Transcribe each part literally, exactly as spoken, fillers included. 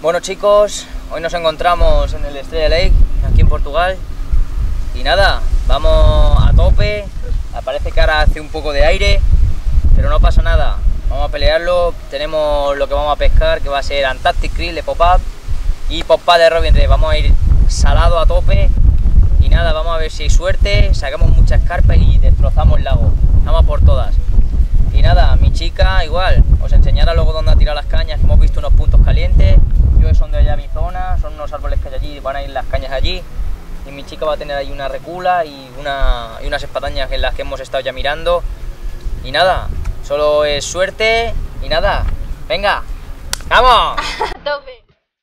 Bueno chicos, hoy nos encontramos en el Estrella Lake, aquí en Portugal. Y nada, vamos a tope. Parece que ahora hace un poco de aire, pero no pasa nada. Vamos a pelearlo. Tenemos lo que vamos a pescar, que va a ser Antarctic Krill de pop-up y pop-up de Robin Red. Vamos a ir salado a tope. Y nada, vamos a ver si hay suerte, sacamos muchas carpas y destrozamos el lago. Vamos por todas. Y nada, mi chica igual, os enseñará luego dónde ha tirado las cañas, que hemos visto unos puntos calientes. Yo que son de allá mi zona, son unos árboles que hay allí, van a ir las cañas allí. Y mi chica va a tener ahí una recula y, una, y unas espadañas en las que hemos estado ya mirando. Y nada, solo es suerte y nada, venga, ¡vamos! Tope.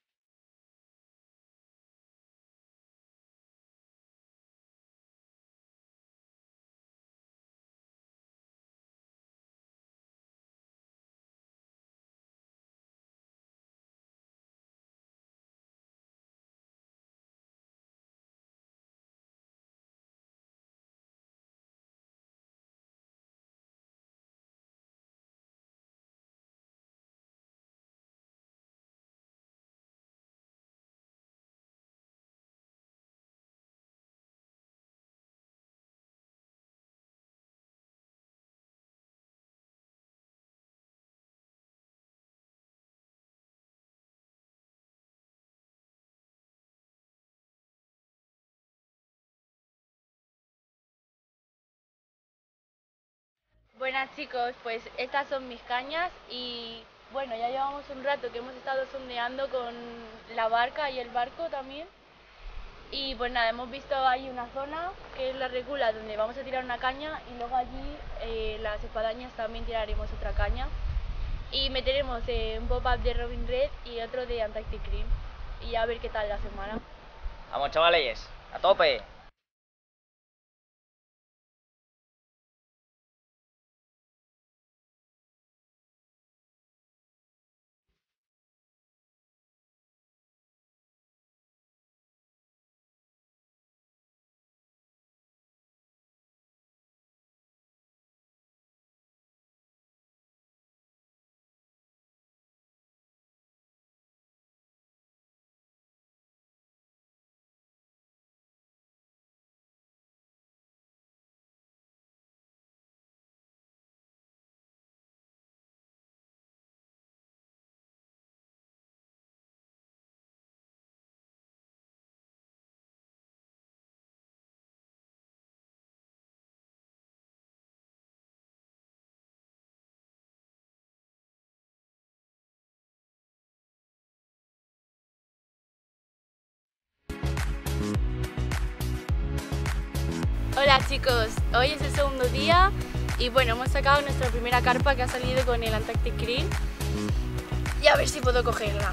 Buenas chicos, pues estas son mis cañas y bueno, ya llevamos un rato que hemos estado sondeando con la barca y el barco también. Y pues nada, hemos visto ahí una zona que es la recula donde vamos a tirar una caña y luego allí eh, las espadañas también tiraremos otra caña. Y meteremos eh, un pop-up de Robin Red y otro de Antarctic Krill y a ver qué tal la semana. Vamos chavales, a tope. Hola chicos, hoy es el segundo día y bueno, hemos sacado nuestra primera carpa que ha salido con el Antarctic Krill y a ver si puedo cogerla.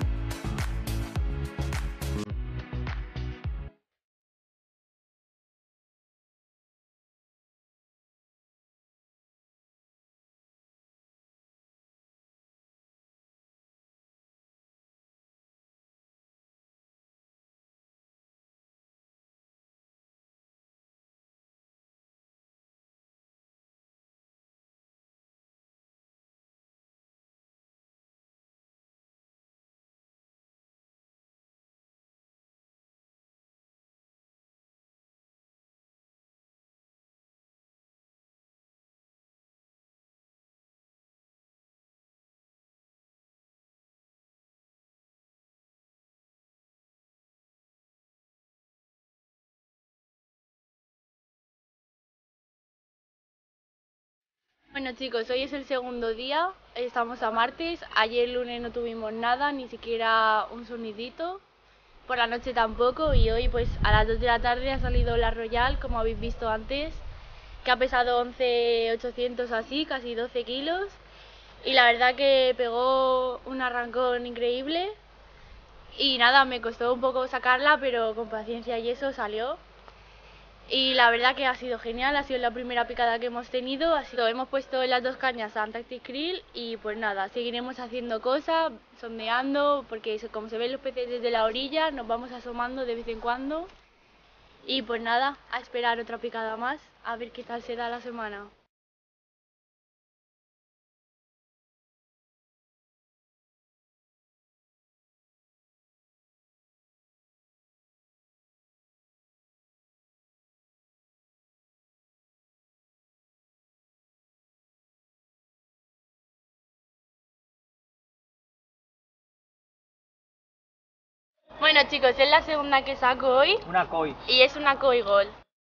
Bueno chicos, hoy es el segundo día, estamos a martes, ayer lunes no tuvimos nada, ni siquiera un sonidito, por la noche tampoco y hoy pues a las dos de la tarde ha salido la Royal, como habéis visto antes, que ha pesado once mil ochocientos así, casi doce kilos y la verdad que pegó un arrancón increíble y nada, me costó un poco sacarla pero con paciencia y eso salió. Y la verdad que ha sido genial, ha sido la primera picada que hemos tenido, así que hemos puesto en las dos cañas a Antarctic Krill y pues nada, seguiremos haciendo cosas, sondeando, porque como se ven los peces desde la orilla, nos vamos asomando de vez en cuando y pues nada, a esperar otra picada más, a ver qué tal se da la semana. Bueno chicos, es la segunda que saco hoy Una koi. y es una koi gol.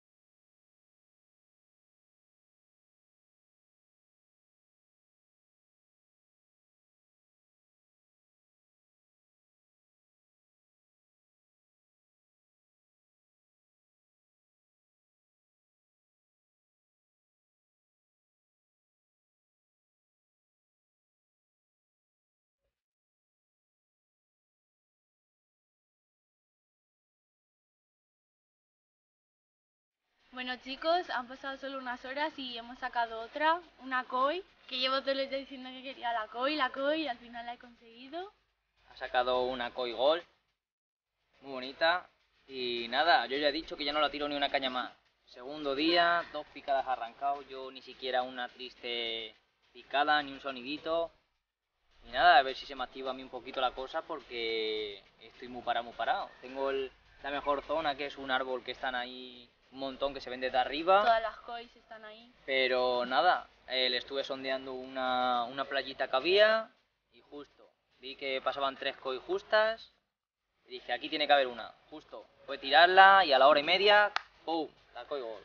Bueno chicos, han pasado solo unas horas y hemos sacado otra, una koi, que llevo todo el día diciendo que quería la koi, la koi y al final la he conseguido. Ha sacado una koi gol. Muy bonita. Y nada, yo ya he dicho que ya no la tiro ni una caña más. Segundo día, dos picadas arrancados, yo ni siquiera una triste picada, ni un sonidito. Y nada, a ver si se me activa a mí un poquito la cosa porque estoy muy parado, muy parado. Tengo el, la mejor zona, que es un árbol que están ahí un montón, que se ven desde arriba. Todas las kois están ahí. Pero nada, eh, le estuve sondeando una, una playita que había y justo vi que pasaban tres koi justas y dije, aquí tiene que haber una. Justo fue tirarla y a la hora y media, ¡pum!, la koi gol.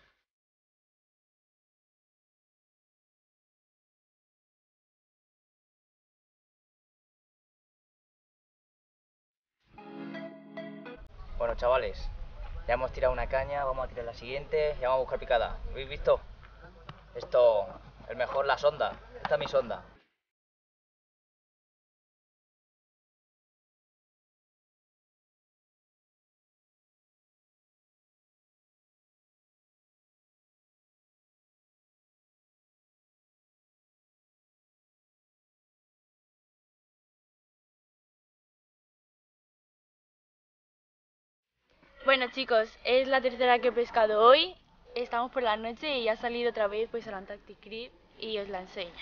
Bueno chavales, ya hemos tirado una caña, vamos a tirar la siguiente y vamos a buscar picada. ¿Lo habéis visto? Esto, el mejor, la sonda. Esta es mi sonda. Bueno chicos, es la tercera que he pescado hoy, estamos por la noche y ha salido otra vez pues al Antarctic Creek y os la enseño.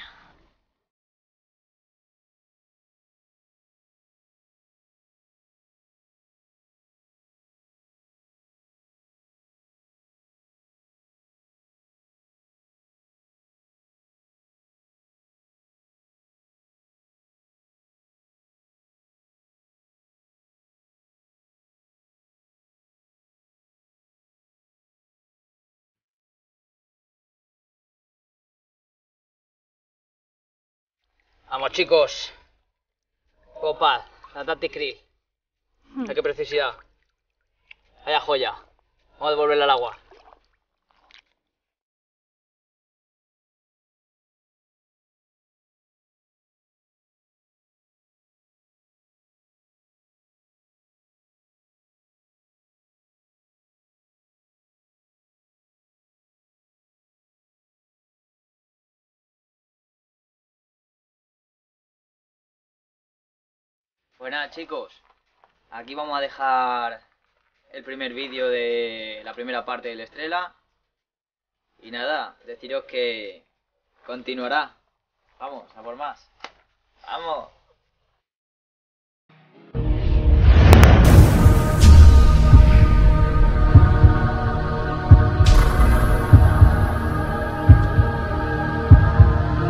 Vamos chicos. Copa, Antarctic Creek. Mira qué preciosidad. Vaya joya. Vamos a devolverla al agua. Pues nada chicos, aquí vamos a dejar el primer vídeo de la primera parte del Estrela. Y nada, deciros que continuará. Vamos, a por más. ¡Vamos!